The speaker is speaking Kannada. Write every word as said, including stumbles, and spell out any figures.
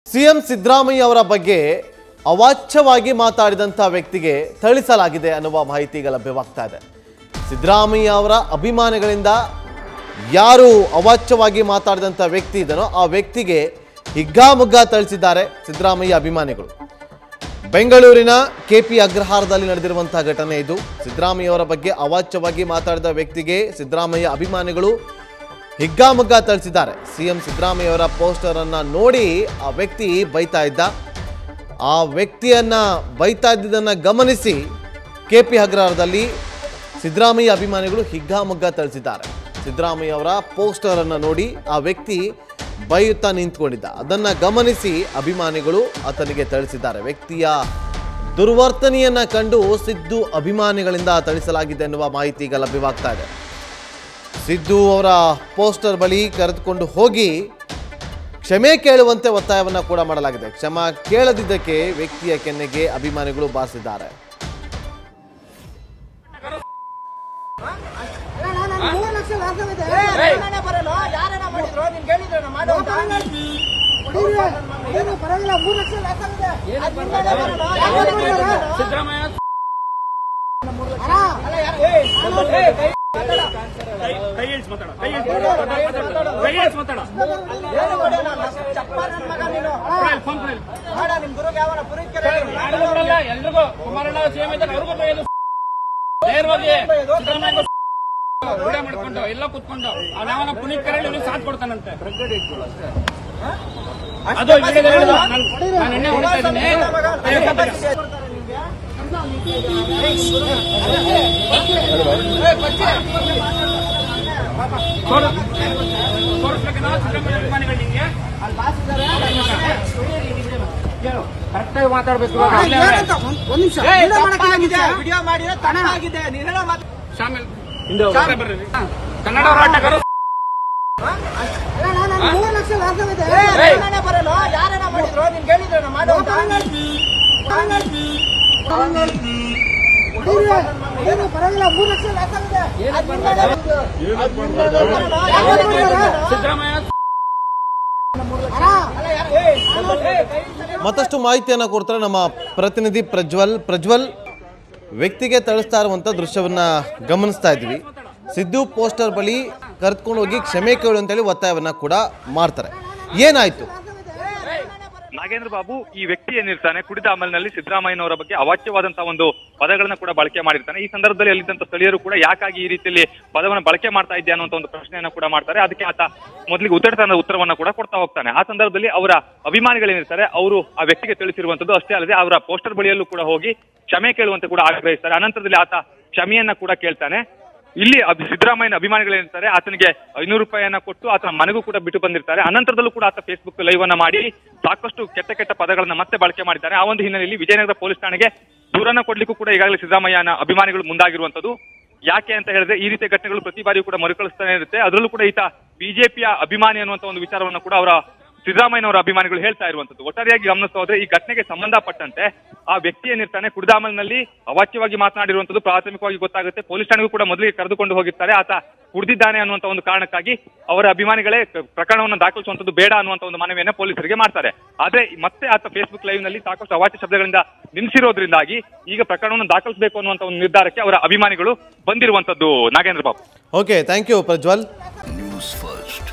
ಸಿಎಂ ಸಿದ್ದರಾಮಯ್ಯ ಅವರ ಬಗ್ಗೆ ಅವಾಚ್ಯವಾಗಿ ಮಾತಾಡಿದಂಥ ವ್ಯಕ್ತಿಗೆ ಥಳಿಸಲಾಗಿದೆ ಅನ್ನುವ ಮಾಹಿತಿ ಈಗ ಲಭ್ಯವಾಗ್ತಾ ಇದೆ. ಸಿದ್ದರಾಮಯ್ಯ ಅವರ ಅಭಿಮಾನಿಗಳಿಂದ ಯಾರು ಅವಾಚ್ಯವಾಗಿ ಮಾತಾಡಿದಂಥ ವ್ಯಕ್ತಿ ಇದನೋ ಆ ವ್ಯಕ್ತಿಗೆ ಹಿಗ್ಗಾಮುಗ್ಗಾ ಥಳಿಸಿದ್ದಾರೆ ಸಿದ್ದರಾಮಯ್ಯ ಅಭಿಮಾನಿಗಳು. ಬೆಂಗಳೂರಿನ ಕೆಪಿ ಅಗ್ರಹಾರದಲ್ಲಿ ನಡೆದಿರುವಂತಹ ಘಟನೆ ಇದು. ಸಿದ್ದರಾಮಯ್ಯ ಅವರ ಬಗ್ಗೆ ಅವಾಚ್ಯವಾಗಿ ಮಾತಾಡಿದ ವ್ಯಕ್ತಿಗೆ ಸಿದ್ದರಾಮಯ್ಯ ಅಭಿಮಾನಿಗಳು ಹಿಗ್ಗಾಮುಗ್ಗಾ ಥಳಿಸಿದ್ದಾರೆ. ಸಿಎಂ ಸಿದ್ದರಾಮಯ್ಯ ಅವರ ಪೋಸ್ಟರ್ ಅನ್ನ ನೋಡಿ ಆ ವ್ಯಕ್ತಿ ಬೈತಾ ಇದ್ದ. ಆ ವ್ಯಕ್ತಿಯನ್ನ ಬೈತಾ ಇದ್ದಿದ್ದನ್ನ ಗಮನಿಸಿ ಕೆಪಿ ಅಗ್ರಹಾರದಲ್ಲಿ ಸಿದ್ದರಾಮಯ್ಯ ಅಭಿಮಾನಿಗಳು ಹಿಗ್ಗಾಮುಗ್ಗಾ ಥಳಿಸಿದ್ದಾರೆ. ಸಿದ್ದರಾಮಯ್ಯ ಅವರ ಪೋಸ್ಟರ್ ಅನ್ನ ನೋಡಿ ಆ ವ್ಯಕ್ತಿ ಬೈಯುತ್ತಾ ನಿಂತ್ಕೊಂಡಿದ್ದ. ಅದನ್ನ ಗಮನಿಸಿ ಅಭಿಮಾನಿಗಳು ಆತನಿಗೆ ಥಳಿಸಿದ್ದಾರೆ. ವ್ಯಕ್ತಿಯ ದುರ್ವರ್ತನೆಯನ್ನ ಕಂಡು ಸಿದ್ದು ಅಭಿಮಾನಿಗಳಿಂದ ಥಳಿಸಲಾಗಿದೆ ಎನ್ನುವ ಮಾಹಿತಿ ಈಗ ಲಭ್ಯವಾಗ್ತಾ ಇದೆ. ಸಿದ್ದು ಅವರ ಪೋಸ್ಟರ್ ಬಳಿ ಕರೆದುಕೊಂಡು ಹೋಗಿ ಕ್ಷಮೆ ಕೇಳುವಂತೆ ಒತ್ತಾಯವನ್ನು ಕೂಡ ಮಾಡಲಾಗಿದೆ. ಕ್ಷಮಾ ಕೇಳದಿದ್ದಕ್ಕೆ ವ್ಯಕ್ತಿಯ ಕೆನ್ನೆಗೆ ಅಭಿಮಾನಿಗಳು ಬಾರಿಸಿದ್ದಾರೆ. ಕೈ ಇಳಿಸಿ ಮಾತಾಡ ಕೈ ಕೈ ಇಳಿಸಿ ಮಾತಾಡ ಎಲ್ರಿಗೂ ಕುಮಾರಣ್ಣ ಸಿಎಂ ಇದ್ದಾಗ ಅವ್ರಿಗೂ ನೇರವಾಗಿ ವಿಡಿಯೋ ಮಾಡ್ಕೊಂಡು ಎಲ್ಲ ಕೂತ್ಕೊಂಡು ನಾವನ್ನ ಪುನೀತ್ ಕರೆಯಲ್ಲಿ ಸಾಥ್ ಕೊಡ್ತಾನಂತೆ. ಅದು ನಾನು ಎಣ್ಣೆ ಹೊಡಿತಾ ಇದ್ದೀನಿ. ಕರೆಕ್ಟಾಗಿ ಮಾತಾಡ್ಬೇಕು. ಕನ್ನಡ ಹೋರಾಟಗಾರರು ಮತ್ತಷ್ಟು ಮಾಹಿತಿಯನ್ನು ಕೊಡ್ತಾರೆ ನಮ್ಮ ಪ್ರತಿನಿಧಿ ಪ್ರಜ್ವಲ್. ಪ್ರಜ್ವಲ್, ವ್ಯಕ್ತಿಗೆ ಥಳಿಸ್ತಾ ಇರುವಂಥ ದೃಶ್ಯವನ್ನ ಗಮನಿಸ್ತಾ ಇದ್ವಿ. ಸಿದ್ದು ಪೋಸ್ಟರ್ ಬಳಿ ಕರೆದುಕೊಂಡು ಹೋಗಿ ಕ್ಷಮೆ ಕೇಳು ಅಂತೇಳಿ ಒತ್ತಾಯವನ್ನ ಕೂಡ ಮಾಡ್ತಾರೆ. ಏನಾಯ್ತು? ನಾಗೇಂದ್ರ ಬಾಬು, ಈ ವ್ಯಕ್ತಿ ಏನಿರ್ತಾನೆ ಕುಡಿದ ಅಮಲಿನಲ್ಲಿ ಸಿದ್ದರಾಮಯ್ಯನವರ ಬಗ್ಗೆ ಅವಾಚ್ಯವಾದಂತಹ ಒಂದು ಪದಗಳನ್ನ ಕೂಡ ಬಳಕೆ ಮಾಡಿರ್ತಾನೆ. ಈ ಸಂದರ್ಭದಲ್ಲಿ ಅಲ್ಲಿದ್ದಂತ ಸ್ಥಳೀಯರು ಕೂಡ ಯಾಕಾಗಿ ಈ ರೀತಿಯಲ್ಲಿ ಪದವನ್ನು ಬಳಕೆ ಮಾಡ್ತಾ ಇದೆಯಾ ಅನ್ನುವಂತ ಒಂದು ಪ್ರಶ್ನೆಯನ್ನ ಕೂಡ ಮಾಡ್ತಾರೆ. ಅದಕ್ಕೆ ಆತ ಮೊದಲಿಗೆ ಉತ್ತರತನದ ಉತ್ತರವನ್ನ ಕೂಡ ಕೊಡ್ತಾ ಹೋಗ್ತಾನೆ. ಆ ಸಂದರ್ಭದಲ್ಲಿ ಅವರ ಅಭಿಮಾನಿಗಳೇನಿರ್ತಾರೆ ಅವರು ಆ ವ್ಯಕ್ತಿಗೆ ತಿಳಿಸಿರುವಂತದ್ದು ಅಷ್ಟೇ ಅಲ್ಲದೆ ಅವರ ಪೋಸ್ಟರ್ ಬಳಿಯಲ್ಲೂ ಕೂಡ ಹೋಗಿ ಕ್ಷಮೆ ಕೇಳುವಂತೆ ಕೂಡ ಆಗ್ರಹಿಸ್ತಾರೆ. ಅನಂತರದಲ್ಲಿ ಆತ ಕ್ಷಮೆಯನ್ನ ಕೂಡ ಕೇಳ್ತಾನೆ. ಇಲ್ಲಿ ಸಿದ್ದರಾಮಯ್ಯನ ಅಭಿಮಾನಿಗಳೇನಿರ್ತಾರೆ ಆತನಿಗೆ ಐನೂರು ರೂಪಾಯಿಯನ್ನ ಕೊಟ್ಟು ಆತನ ಮನೆಗೂ ಕೂಡ ಬಿಟ್ಟು ಬಂದಿರ್ತಾರೆ. ಅನಂತರದಲ್ಲೂ ಕೂಡ ಆತ ಫೇಸ್ಬುಕ್ ಲೈವ್ ಅನ್ನ ಮಾಡಿ ಸಾಕಷ್ಟು ಕೆಟ್ಟ ಕೆಟ್ಟ ಪದಗಳನ್ನ ಮತ್ತೆ ಬಳಕೆ ಮಾಡಿದ್ದಾರೆ. ಆ ಒಂದು ಹಿನ್ನೆಲೆಯಲ್ಲಿ ವಿಜಯನಗರ ಪೊಲೀಸ್ ಠಾಣೆಗೆ ದೂರನ್ನ ಕೊಡ್ಲಿಕ್ಕೂ ಕೂಡ ಈಗಾಗಲೇ ಸಿದ್ದರಾಮಯ್ಯನ ಅಭಿಮಾನಿಗಳು ಮುಂದಾಗಿರುವಂತದ್ದು. ಯಾಕೆ ಅಂತ ಹೇಳಿದ್ರೆ ಈ ರೀತಿಯ ಘಟನೆಗಳು ಪ್ರತಿ ಬಾರಿಯೂ ಕೂಡ ಮರುಕಳಿಸ್ತಾನೆ ಇರುತ್ತೆ. ಅದರಲ್ಲೂ ಕೂಡ ಈತ ಬಿಜೆಪಿಯ ಅಭಿಮಾನಿ ಅನ್ನುವಂತ ಒಂದು ವಿಚಾರವನ್ನು ಕೂಡ ಅವರ ಸಿದ್ದರಾಮಯ್ಯನವರ ಅಭಿಮಾನಿಗಳು ಹೇಳ್ತಾ ಇರುವಂತದ್ದು. ಒಟ್ಟಾರೆಯಾಗಿ ಗಮನಿಸ್ತಾ ಹೋದ್ರೆ ಈ ಘಟನೆಗೆ ಸಂಬಂಧಪಟ್ಟಂತೆ ಆ ವ್ಯಕ್ತಿ ಏನಿರ್ತಾನೆ ಕುಡಿದಾಮಲ್ನಲ್ಲಿ ಅವಾಚ್ಯವಾಗಿ ಮಾತನಾಡಿರುವಂತದ್ದು ಪ್ರಾಥಮಿಕವಾಗಿ ಗೊತ್ತಾಗುತ್ತೆ. ಪೊಲೀಸ್ ಠಾಣೆಗೂ ಕೂಡ ಮೊದಲಿಗೆ ಕರೆದುಕೊಂಡು ಹೋಗಿರ್ತಾರೆ. ಆತ ಕುಡಿದಿದ್ದಾನೆ ಅನ್ನುವಂತ ಒಂದು ಕಾರಣಕ್ಕಾಗಿ ಅವರ ಅಭಿಮಾನಿಗಳೇ ಪ್ರಕರಣವನ್ನು ದಾಖಲಿಸುವಂತದ್ದು ಬೇಡ ಅನ್ನುವಂತ ಒಂದು ಮನವಿಯನ್ನ ಪೊಲೀಸರಿಗೆ ಮಾಡ್ತಾರೆ. ಆದ್ರೆ ಮತ್ತೆ ಆತ ಫೇಸ್ಬುಕ್ ಲೈವ್ ನಲ್ಲಿ ಸಾಕಷ್ಟು ಅವಾಚ್ಯ ಶಬ್ದಗಳಿಂದ ನಿಲ್ಲಿಸಿರೋದ್ರಿಂದಾಗಿ ಈಗ ಪ್ರಕರಣವನ್ನು ದಾಖಲಿಸಬೇಕು ಅನ್ನುವಂತ ಒಂದು ನಿರ್ಧಾರಕ್ಕೆ ಅವರ ಅಭಿಮಾನಿಗಳು ಬಂದಿರುವಂತದ್ದು. Nagendra Babu. Okay, thank you Prajwal. News first.